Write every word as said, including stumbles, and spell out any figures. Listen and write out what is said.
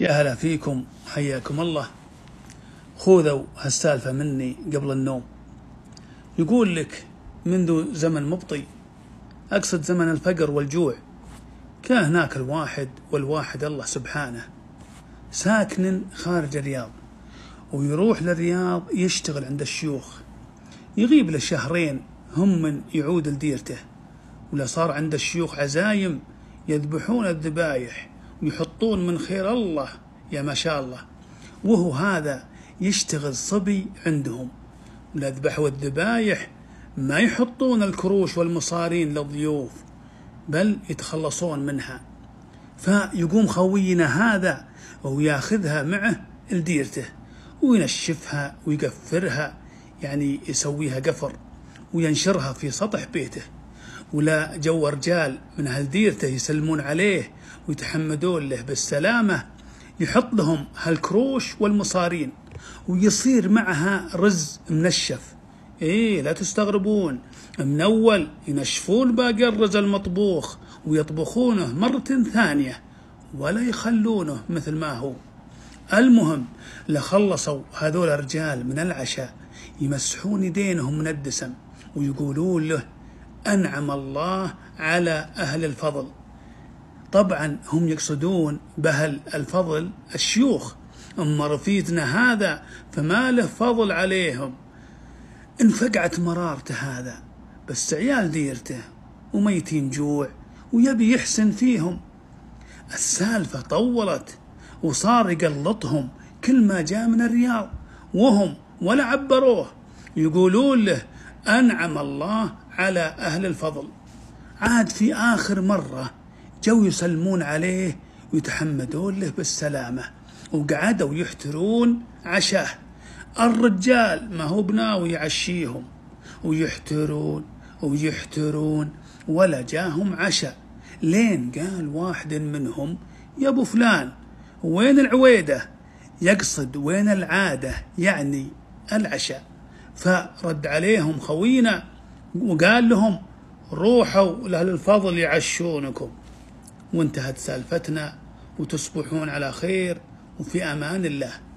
يا هلا فيكم، حياكم الله. خذوا هالسالفة مني قبل النوم. يقول لك منذ زمن مبطي، أقصد زمن الفقر والجوع، كان هناك الواحد والواحد الله سبحانه ساكن خارج الرياض، ويروح للرياض يشتغل عند الشيوخ، يغيب له شهرين هم من يعود لديرته، ولا صار عند الشيوخ عزايم يذبحون الذبايح ويحطون من خير الله يا ما شاء الله، وهو هذا يشتغل صبي عندهم، ولا ذبحوا الذبايح ما يحطون الكروش والمصارين للضيوف بل يتخلصون منها. فيقوم خوينا هذا وياخذها معه لديرته وينشفها ويقفرها، يعني يسويها قفر وينشرها في سطح بيته، ولا جو رجال من أهل ديرته يسلمون عليه ويتحمدون له بالسلامة، يحط لهم هالكروش والمصارين ويصير معها رز منشف. إيه لا تستغربون، من أول ينشفون باقي الرز المطبوخ ويطبخونه مرة ثانية ولا يخلونه مثل ما هو. المهم لخلصوا هذول الرجال من العشاء يمسحون يدينهم من الدسم ويقولون له أنعم الله على أهل الفضل. طبعا هم يقصدون بأهل الفضل الشيوخ، أما رفيدنا هذا فما له فضل عليهم. انفقعت مرارته هذا، بس عيال ديرته وميتين جوع ويبي يحسن فيهم. السالفة طولت وصار يقلطهم كل ما جاء من الرياض، وهم ولا عبروه يقولون له أنعم الله على أهل الفضل. عاد في آخر مرة جو يسلمون عليه ويتحمدون له بالسلامة، وقعدوا يحترون عشاه. الرجال ما هو بناوي يعشيهم، ويحترون ويحترون ولا جاهم عشاء، لين قال واحد منهم يا ابو فلان وين العويدة، يقصد وين العادة يعني العشاء. فرد عليهم خوينا وقال لهم روحوا لأهل الفضل يعشونكم. وانتهت سالفتنا، وتصبحون على خير وفي أمان الله.